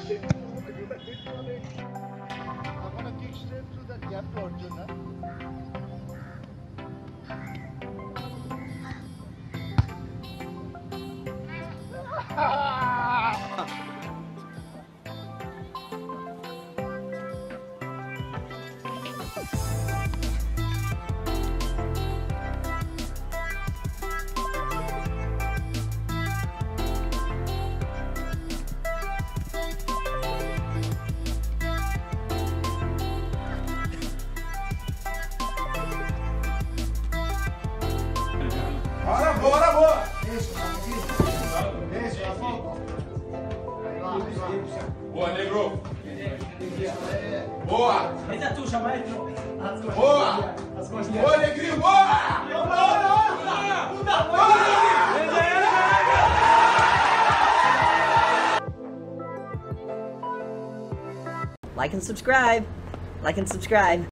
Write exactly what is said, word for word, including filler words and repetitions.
gonna kick straight through that gap to Arjuna. Bora, bora, bora! Boa, negro! Boa! Boa! Boa, negrinho! Boa! Like and subscribe. Like and subscribe.